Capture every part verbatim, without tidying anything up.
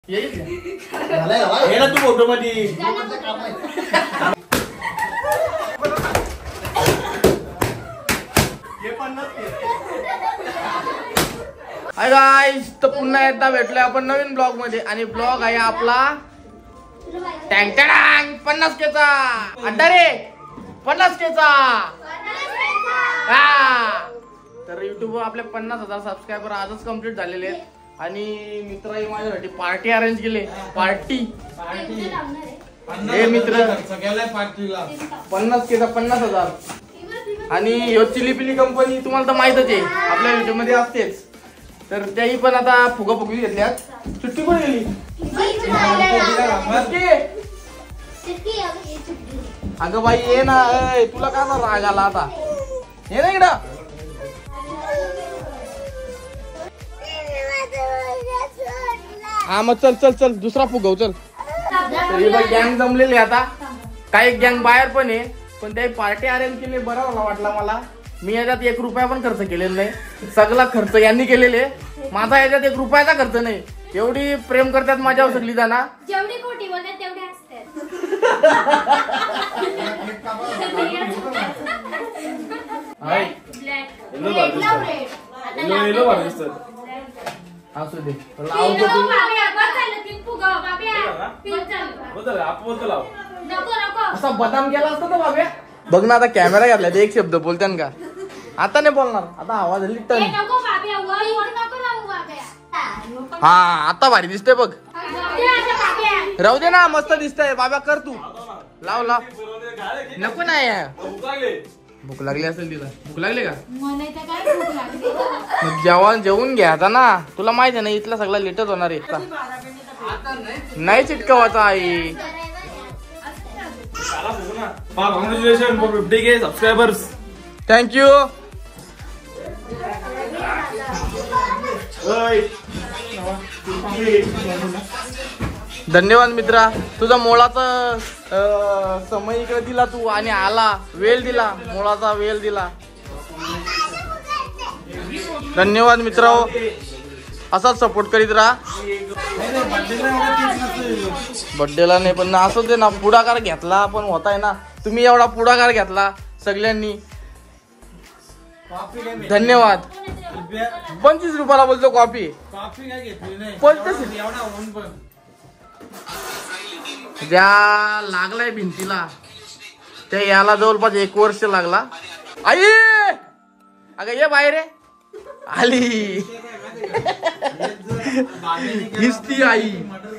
तू photo मध्ये hi guys, तर पुन्हा एकदा भेटलोय आपण नवीन ब्लॉग मध्ये. आणि ब्लॉग आहे आपला टँग टँग पन्नास केचा अड्डा रे पन्नास केचा. हा तर युट्यूब वर आपले पन्नास हजार सबस्क्रायबर आजच कम्प्लीट झालेले आहेत. आणि मित्रही माझ्यासाठी पार्टी अरेंज केली. पार्टी हे मित्र पन्नास केचा पन्नास हजार. आणि ह्यो चिली पिली कंपनी तुम्हाला तर माहितच आहे, आपल्या युट्यूब मध्ये असतेच. तर त्याही पण आता फुगा फुगली घेतल्यात. सुट्टी पण गेली अगं बाई ये ना. तुला का राग आला आता? हे ना इकडं. हा मग चल चल चल दुसरा फुगव चल. तरी बाई गँग जमलेली आता. काही गँग बाहेर पण आहे, पण त्या पार्टी अरेंज केली. बरा मला वाटला मला. मी याच्यात एक रुपया पण खर्च केलेला नाही. सगळा खर्च यांनी केलेले. माझा याच्यात एक रुपयाचा खर्च नाही. एवढी प्रेम करतात माझ्यावर सगळी जण. जेवढी खोटी बोलतात तेवढे असतात. असू दे असा बदाम केला असता ना बाबा. बघ ना आता कॅमेरा घातला तर एक शब्द बोलतान का? आता नाही बोलणार. आता आवाज हल्ली टन. हा आता भारी दिसतंय बघ. राहू दे ना, मस्त दिसतंय. बाबा कर तू. लाव लाव. नको नाही भूक लागली असेल तिला. भूक लागली का? मग जेवण जेवून घ्या आता ना. तुला माहिती आहे ना इथला सगळा लेटच होणार आहे. नाही चिटकवायचा आई. Congratulations for fifty K subscribers. Thank you. धन्यवाद मित्रा. तुझा मोळाचा समय इकडे दिला तू आणि आला वेळ दिला. मोळाचा वेळ दिला. धन्यवाद मित्रा. असाच सपोर्ट करीत राहा. बर्थडेला नाही पण असं दे ना. पुढाकार घेतला पण होताय ना. तुम्ही एवढा पुढाकार घेतला सगळ्यांनी. धन्यवाद. पंचवीस रुपयाला बोलतो कॉफी. पंचवीस ज्या लागलाय भिंतीला त्या याला जवळपास एक वर्ष लागला. आई अगं ये बाहेर रे. आली हिस्ती आई.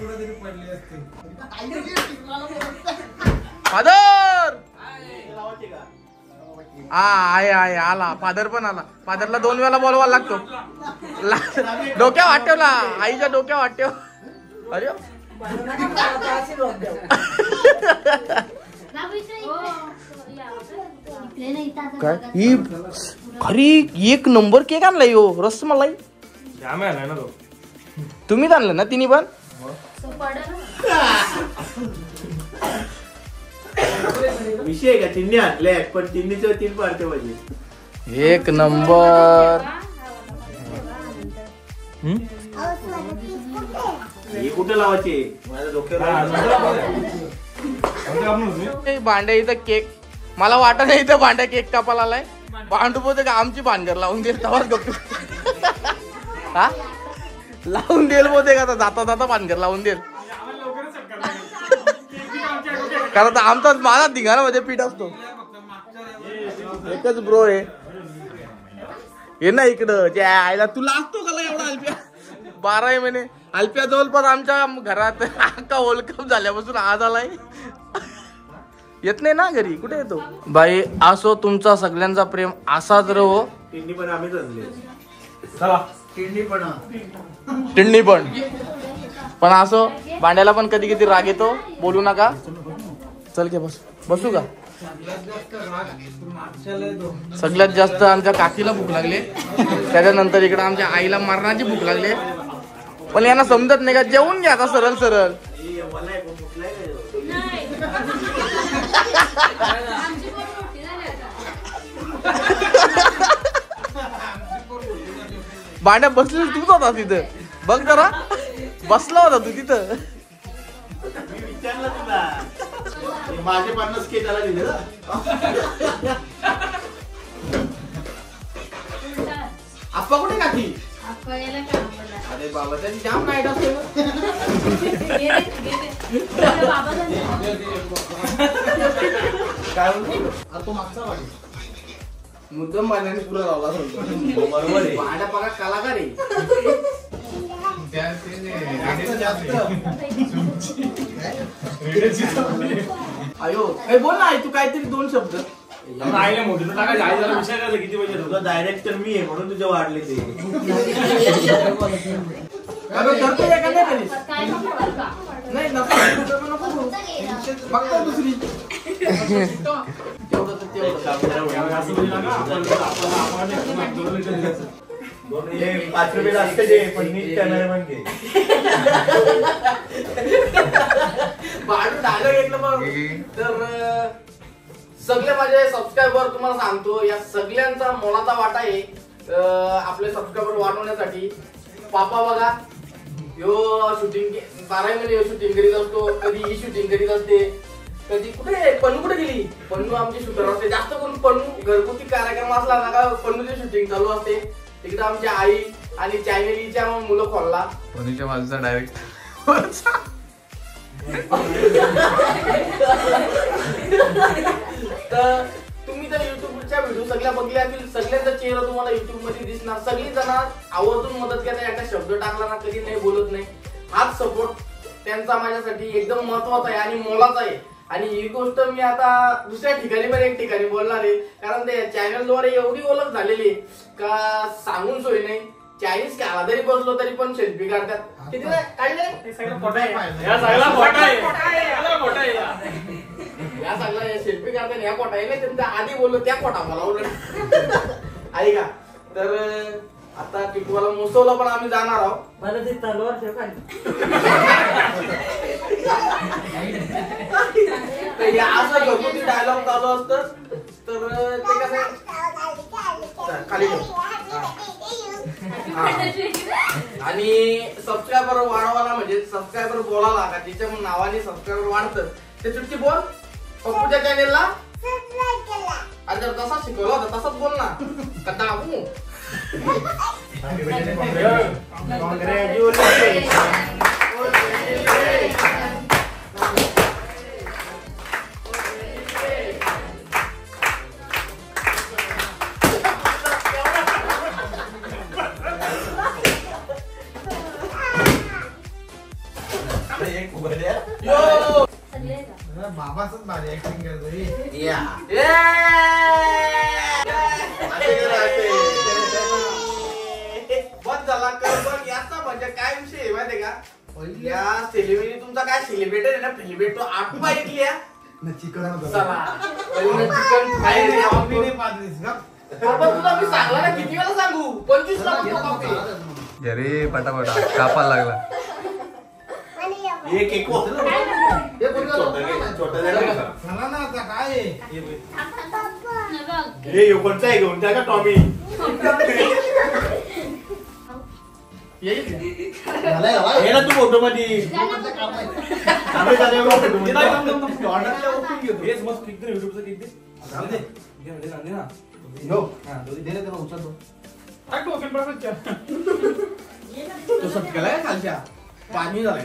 फादर हा आहे आहे आला. फादर पण आला. फादरला दोन वेळा बोलवायला लागतो. डोक्या वाट ठेवला. आईच्या डोक्या वाट ठेव. अरे काय ही खरी एक नंबर केक आणलाय यो. रसमलाई तुम्हीच आणलं ना तिन्ही पण? विषय का तिन्ही आणले पण तिन्हीच तीन पार्टे पाहिजे. एक नंबर. हे कुठे लावायचे? माझ्या डोक्यावर भांड्या इथं केक. मला वाटत नाही इथं भांड्या केक कापायला आलाय. भांडू पोते का आमची भानगर लावून देईल तवाच गप्पू. हा लावून देईल बोते का जाता जाता भानगर लावून देईल. कारण आमचा माझा धिंगाणा मध्ये पीठ असतो. एकच ब्रो आहे. हे ना इकडं ज्या आईला तुला असतो का एवढा अल्प्या? बारा महिने अल्प्या जवळपास आमच्या घरात अख्खा वर्ल्ड कप झाल्यापासून आज आलाय. येत नाही ना घरी. कुठे येतो बाई? असो तुमचा सगळ्यांचा प्रेम असाच रहो. तिन्ही पण आम्हीच आणले. टिंडी पण टिंडी पण पण असो. भांड्याला पण कधी कधी राग येतो. बोलू नका. चल के बस बसू का? सगळ्यात जास्त आमच्या काकीला भूक लागली. त्याच्यानंतर इकडे आमच्या आईला मरणाची भूक लागली. पण यांना समजत नाही का जेवून घ्या आता सरळ सरळ. भांड्या बसले तूच होता तिथं. बघ जरा बसला होता तू तिथं. मी विचारलं तुला माझे पन्नास के त्याला दिले ना. आप्पा कुठे काकी? अरे बाबा त्यांनी जाम नाईट असते. काय बोलतो तो मागचा वाटी मुद्दम बांधण्याने पुरा लावला. बरोबर आहे. भाड्या पगार कलाकार आहे. अयो काही बोल ना तू काहीतरी दोन शब्द. किती पाहिजे तुझा डायरेक्टर मी आहे म्हणून तुझे वाढले ते. नाही फक्त दुसरी तेवढं तर तेवढं पाच रुपये जास्त दे पण नीट कॅमेरामॅन घे. भाडू डायलॉग घेतलं मग तर सगळे माझे सबस्क्रायबर तुम्हाला सांगतो या सगळ्यांचा मोलाचा वाटा आहे आपले सबस्क्रायबर वाढवण्यासाठी. पापा बघा यो शूटिंग बारा महिने शूटिंग करीत असतो. कधी ही शूटिंग करीत असते. कधी कुठे पन्नू कुठे गेली. पन्नू आमची शूटर असते. जास्त करून पन्नू घरगुती कार्यक्रम असला ना का पन्नूची शूटिंग चालू असते. तिकडे आमची आई आणि चॅनेलीच्या मुलं खोलला पन्नूच्या बाजूचा डायरेक्ट. तर तुम्ही तर युट्यूबच्या व्हिडिओ सगळ्या बघल्या असतील. सगळ्यांचा चेहरा तुम्हाला युट्यूब मध्ये दिसणार. सगळी जण आवर्जून मदत करतात. एका शब्द टाकला ना कधी नाही बोलत नाही. हाच सपोर्ट त्यांचा माझ्यासाठी एकदम महत्वाचा आहे आणि मोलाचा आहे. आणि ही गोष्ट मी आता दुसऱ्या ठिकाणी पण एक ठिकाणी बोलणार आहे कारण ते चॅनलद्वारे एवढी ओळख झालेली आहे का सांगून सोय नाही. चाळीस काला जरी बसलो तरी पण सेल्फी काढतात. किती काढले या सगळ्या सेल्फी काढतात. या कोटा नाही त्यांच्या आधी बोललो त्या कोटा मला उलट आहे का. तर आता टिटवाला मोसवला पण आम्ही जाणार आहोत. मला ते तलवार असं घरगुती डायलॉग चालू असतं तर ते कसं खाली आणि सबस्क्रायबर वाढवायला म्हणजे सबस्क्रायबर बोलायला का तिच्या नावाने सबस्क्रायबर वाढतं ते चुटकी बोल. पप्पूच्या चॅनेलला आणि जर तसा शिकवला होता तसाच बोल ना का दाबू. बाबाच भारी ऍक्टिंग करतो. या बस झाला कर पण याचा म्हणजे काय विषय आहे माहितीये का. या सेलिब्रिटी तुमचा काय सेलिब्रेटर आहे ना सेलिब्रेट तो आठवा ऐकली चिकन चिकन तुला मी सांगला ना किती वेळा सांगू. पंचवीस लाख अरे पटापट कापा लागला. एक एक काय हे कोणता आहे घेऊन त्या का टॉमी हे ना तू फोटो मध्ये खालच्या पाणी झालाय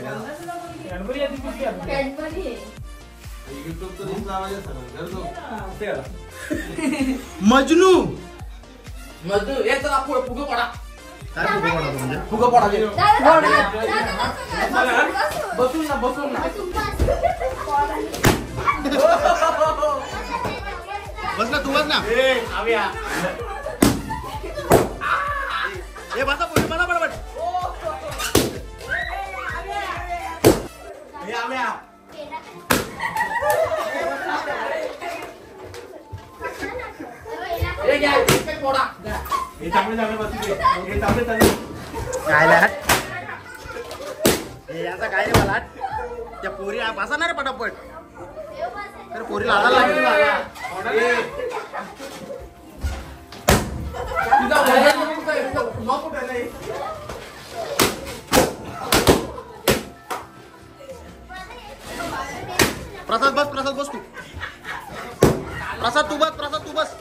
मजनू मजनू एक तर आपण फुगं पडा फुगं पडा बसून ना बसून ना बस ना तू बस ना हे बसा पुढे मला बरोबर हे आम्या हे घ्या एक मोडा हे चांगले चांगले बसले हे चांगले चांगले काय लाट हे याचा काय रे मला त्या पोरी बसा ना रे पटापट तर पोरीला आला लागला तुझा वजन कुठे नाही प्रसाद बस प्रसाद बस तू प्रसाद तू बस प्रसाद तू बस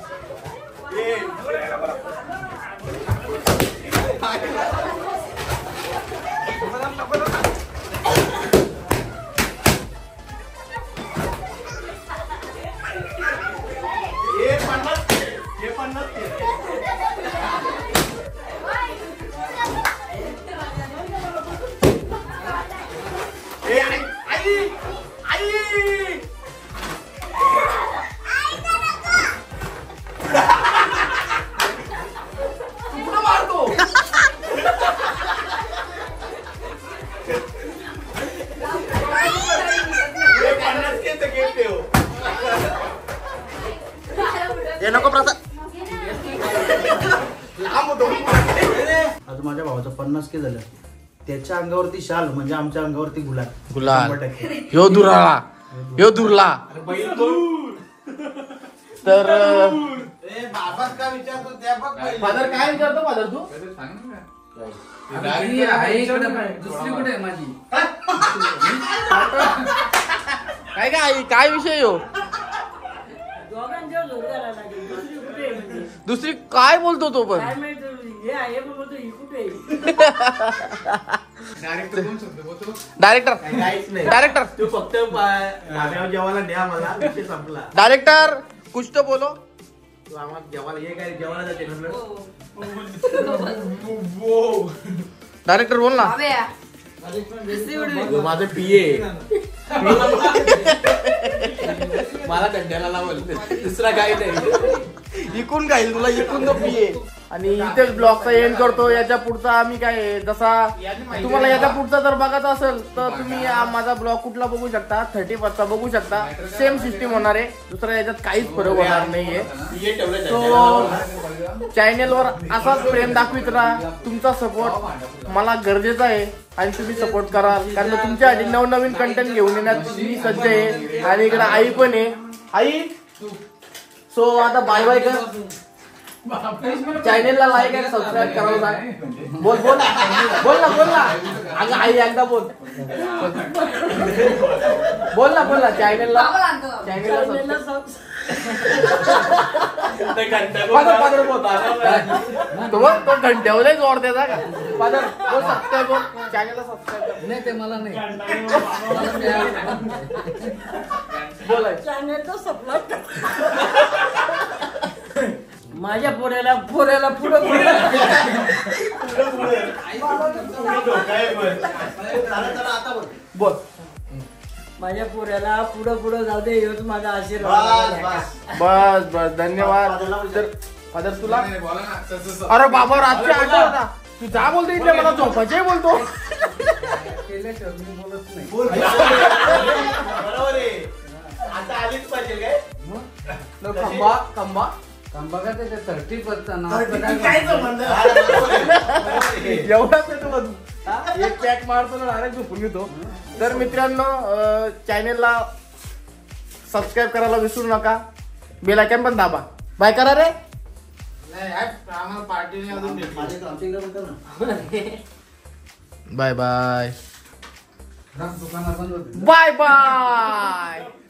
हे नको प्रसाद आज माझ्या भावाचं पन्नास के झालं त्याच्या अंगावरती शाल म्हणजे आमच्या अंगावरती गुलाल गुलाल शंभर टक्के. ह्यो दुराळा ह्यो दुरला तर बाबाच का विचारतो त्या बघ पहिले. फादर काय विचारतो फादर तू दुसरी कुठे आहे माझी काय काय आई काय विषय हो दोघांच्यावर जोर करायला लागेल दुसरी कुठे आहे म्हणजे दुसरी काय बोलतो तो पण काय माहिती हे आहे पण बोलतो ही कुठे आहे डायरेक्टर काहीच नाही डायरेक्टर तू फक्त आम्हाला जेवायला द्या मला विषय संपला डायरेक्टर कुछ तो बोलो तू आम्हाला जेवायला ये काय जेवायला जाते डायरेक्टर बोल ना माझं पिये मला दंड्याला लावल दुसरा काही नाही इकून खाईल तुला इकून तो पिये आणि इथेच ब्लॉगचा एंड करतो. याच्या पुढचा आम्ही काय आहे, जसा तुम्हाला याच्या पुढचा जर बघायचा असेल तर तुम्ही हा माझा ब्लॉग कुठला बघू शकता, थर्टी फर्स्टचा बघू शकता. सेम सिस्टीम होणार आहे, दुसऱ्या याच्यात काहीच फरक होणार नाहीये. तो चॅनेलवर असाच प्रेम दाखवित राहा. तुमचा सपोर्ट मला गरजेचा आहे आणि तुम्ही सपोर्ट कराल, कारण तुमच्यासाठी नवनवीन कंटेंट घेऊन येण्यात मी सज्ज आहे. आणि इकडे आई पण आहे. आई सो आता बाय बाय कर. चॅनेलला लाईक आणि सबस्क्राईब करायला सांग. बोल बोल बोल ना बोल ना अगं आई एकदा बोल बोल ना बोल ना चॅनेलला चॅनेलला तो बघ तो घंट्यावर जोड द्यायचा का फादर बोल सबस्क्राईब बोल चॅनेलला सबस्क्राईब नाही ते मला नाही बोल चॅनेल तर सपला माझ्या पोऱ्याला पोऱ्याला पुढं पुढं बोल माझ्या पोऱ्याला पुढं पुढं जाऊ दे हेच माझा आशीर्वाद. बस बस धन्यवाद. तर फादर तुला अरे बाबा रात्री आठवण होता तू जा बोलतो इथे मला झोपायचे बोलतो. केल्याशिवाय मी बोलत नाही बरोबर आहे आता आलीच पाहिजे काय खंबा खंबा बघा त्याच्या थर्टी पर्सेंट काय संबंध एवढाच येतो का तू हा? एक पॅक मारतो ना डायरेक्ट झोपून घेतो. तर मित्रांनो चॅनेलला सबस्क्राईब करायला विसरू नका. बेल आयकॉन पण दाबा. बाय करा रे. आम्हाला पार्टीने अजून बाय बाय दुकानात बंद होते बाय बाय.